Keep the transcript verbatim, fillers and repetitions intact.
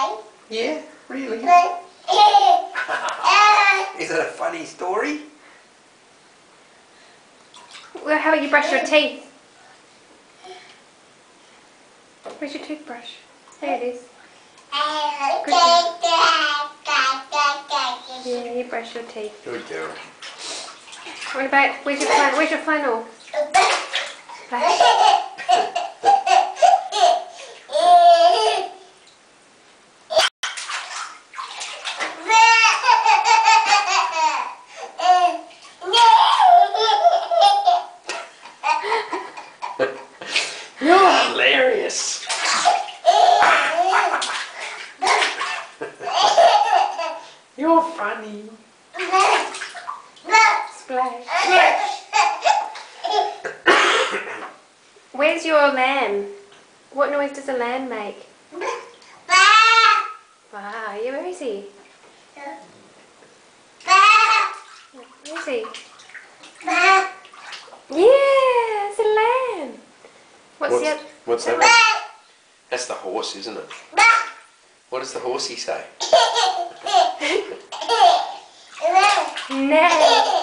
Yeah, really? Is it a funny story? Well, how about you brush your teeth? Where's your toothbrush? There it is. Yeah, you brush your teeth. Good girl. What about, where's your flannel? Where's your flannel? Splash. You're hilarious. You're funny. Splash. Where's your lamb? What noise does a lamb make? Wow, yeah, where is he? Where is he? Yeah, it's a lamb. What's, What's, the other? what's that? That's the horse, isn't it? What does the horsey say? No.